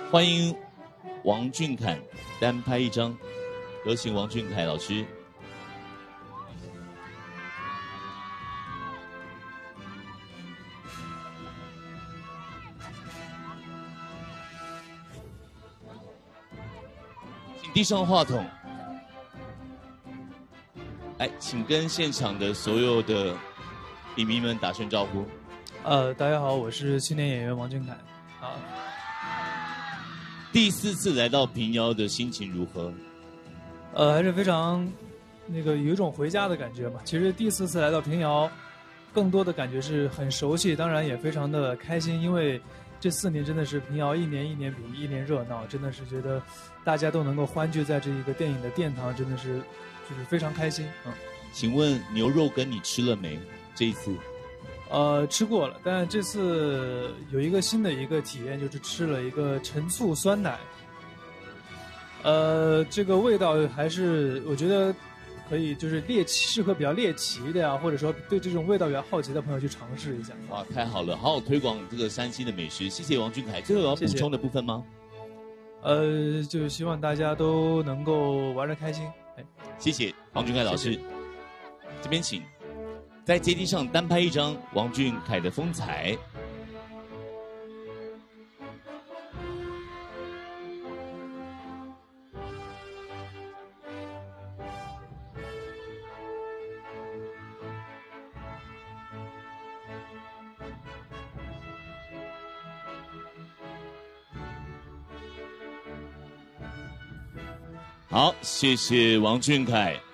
欢迎王俊凯单拍一张，有请王俊凯老师。请递上话筒。来，请跟现场的所有的影迷们打声招呼。 大家好，我是青年演员王俊凯。 第4次来到平遥的心情如何？ 还是非常有一种回家的感觉嘛。其实第4次来到平遥，更多的感觉是很熟悉，当然也非常的开心，因为这4年真的是平遥一年比一年热闹，真的是觉得大家都能够欢聚在这一个电影的殿堂，真的是就是非常开心。 请问牛肉羹你吃了没？这一次？ 吃过了，但这次有一个新的一个体验，就是吃了一个陈醋酸奶。这个味道还是我觉得可以，就是适合比较猎奇的呀，或者说对这种味道比较好奇的朋友去尝试一下。 哇，太好了，好好推广这个山西的美食。谢谢王俊凯。最后有要补充的部分吗？ 就是希望大家都能够玩得开心。 谢谢王俊凯老师。 谢谢。 这边请。在阶梯上单拍一张王俊凯的风采。好，谢谢王俊凯。